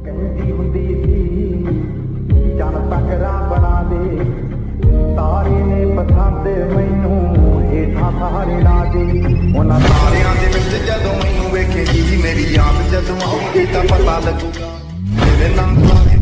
ਕਹਿੰਦੀ ਹੁੰਦੀ ਸੀ ਜਨ ਤਕਰਾ ਬਣਾ ਦੇ ਤਾਰੇ ਨੇ ਪਸੰਦ ਮੈਨੂੰ ਹੇਠਾਂ ਸਾਰੇ ਨਾ ਦੇ ਉਹਨਾਂ ਤਾਰਿਆਂ ਦੇ ਵਿੱਚ ਜਦੋਂ ਮੈਨੂੰ ਵੇਖੇਗੀ ਮੇਰੀ ਯਾਦ ਜਦੋਂ ਆਉਗੀ ਤਾਂ ਪਤਾ ਲੱਗੂਗਾ ਮੇਰੇ ਨਾਲ